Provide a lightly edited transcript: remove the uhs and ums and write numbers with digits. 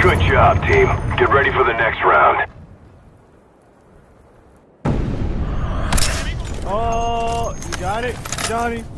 Good job, team. Get ready for the next round. Oh, you got it, Johnny?